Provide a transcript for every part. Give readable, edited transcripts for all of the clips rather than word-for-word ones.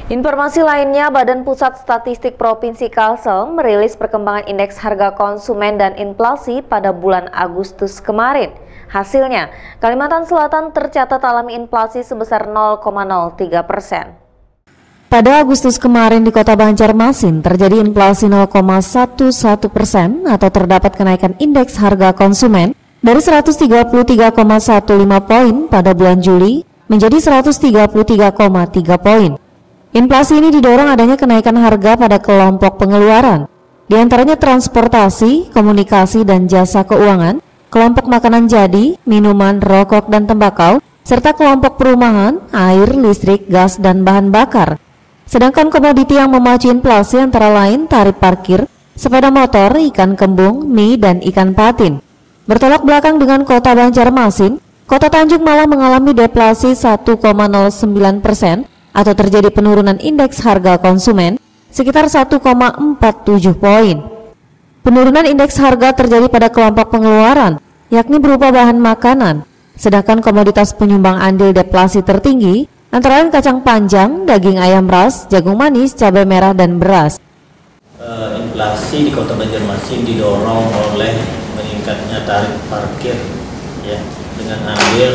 Informasi lainnya, Badan Pusat Statistik Provinsi Kalsel merilis perkembangan indeks harga konsumen dan inflasi pada bulan Agustus kemarin. Hasilnya, Kalimantan Selatan tercatat alami inflasi sebesar 0,03%. Pada Agustus kemarin di Kota Banjarmasin terjadi inflasi 0,11% atau terdapat kenaikan indeks harga konsumen dari 133,15 poin pada bulan Juli menjadi 133,3 poin. Inflasi ini didorong adanya kenaikan harga pada kelompok pengeluaran, di antaranya transportasi, komunikasi dan jasa keuangan, kelompok makanan jadi, minuman, rokok dan tembakau, serta kelompok perumahan, air, listrik, gas dan bahan bakar. Sedangkan komoditi yang memacu inflasi antara lain tarif parkir, sepeda motor, ikan kembung, mie dan ikan patin. Bertolak belakang dengan Kota Banjarmasin, Kota Tanjung Malah mengalami deflasi 1,09%. Atau terjadi penurunan indeks harga konsumen sekitar 1,47 poin. Penurunan indeks harga terjadi pada kelompok pengeluaran, yakni berupa bahan makanan, sedangkan komoditas penyumbang andil deflasi tertinggi antara lain kacang panjang, daging ayam ras, jagung manis, cabai merah, dan beras. Inflasi di Kota Banjarmasin didorong oleh meningkatnya tarif parkir ya, dengan andil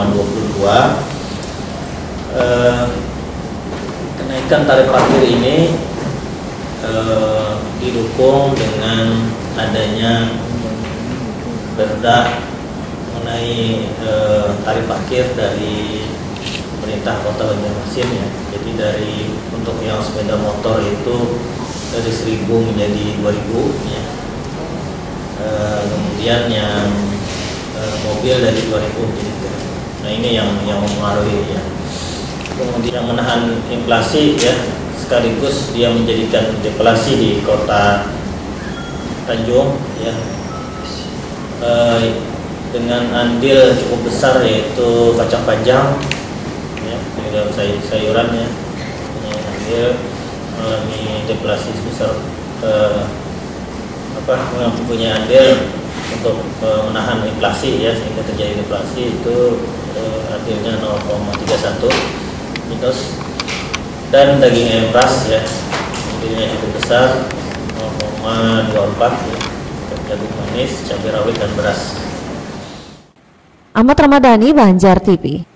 0,22. Kenaikan tarif parkir ini didukung dengan adanya perda mengenai tarif parkir dari pemerintah Kota Banjarmasin ya. Jadi untuk yang sepeda motor itu dari 1.000 menjadi 2.000 ya. Kemudian yang mobil dari 2.000 menjadi 3.000. Nah ini yang mempengaruhi ya. Kemudian menahan inflasi ya, sekaligus dia menjadikan deflasi di Kota Tanjung ya, dengan andil cukup besar yaitu kacang panjang ya, dan sayuran ya, andil mengalami deflasi sebesar mempunyai andil untuk menahan inflasi ya, sehingga terjadi deflasi itu andilnya 0,31 minus. Dan daging ayam ras ya, andilnya cukup besar 0,24 ya, jagung manis, cabai rawit dan beras. Ahmad Ramadhani, Banjar TV.